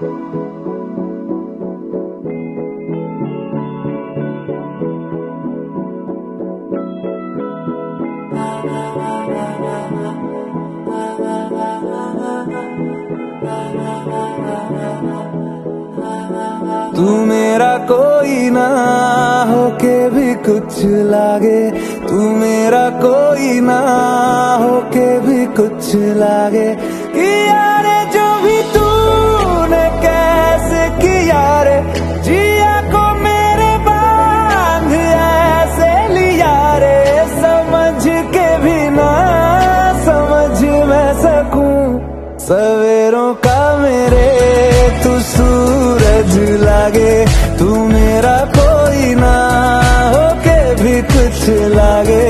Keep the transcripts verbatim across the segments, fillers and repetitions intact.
तू मेरा कोई ना होके भी कुछ लागे, तू मेरा कोई ना होके भी कुछ लागे। किया रे जो भी तूने कैसे किया रे, जिया को मेरे बांध ऐसे लिया रे। समझ के भी ना समझ मैं सकूं सवेरों का मेरे तू सूरज लागे। तू मेरा कोई ना होके भी कुछ लागे।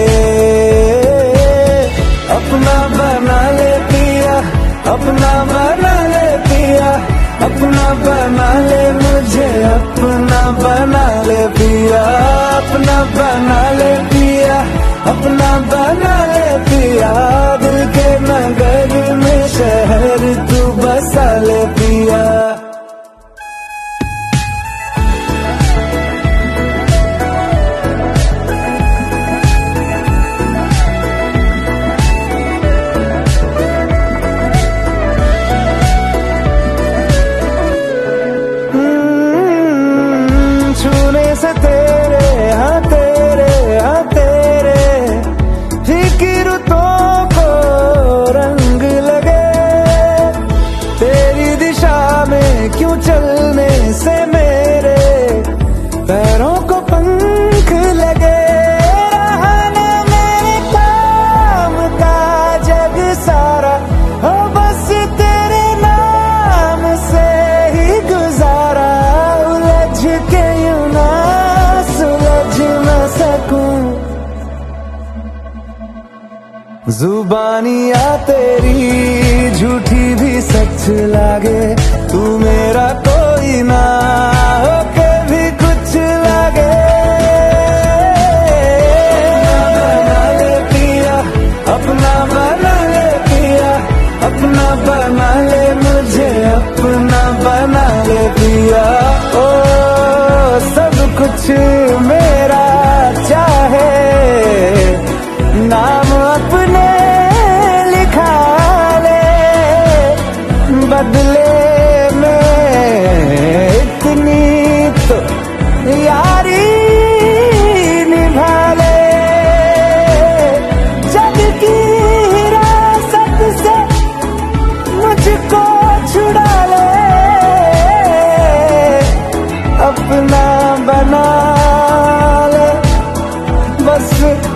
अपना बना ले पिया, अपना बना ले पिया, अपना बना ले मुझे, अपना बना ले पिया, अपना बना ले पिया, अपना बना ले पिया। दिल के नगर में शहर तू बसा ले पिया। से तेरे हाँ तेरे हाँ तेरे फिक्रों को रंग लगे। तेरी दिशा में क्यों चलने से मेरे पैरों को पंख लगे। रहने मेरे काम का जग सारा हो बस तेरे नाम से ही गुजारा। उलझ के यूं ना जुबानियाँ तेरी झूठी भी सच लागे। तू मेरा कोई ना होके भी कुछ लागे। बना ले पिया, अपना बना ले पिया, अपना बना ले मुझे, अपना बना ले पिया। ओ सब कुछ मेरा चाहे, नाम अपने लिखा ले, बदले में इतनी तो यारी निभा ले। जग की हिरासत से मुझको छुड़ा ले, अपना बना ले बस।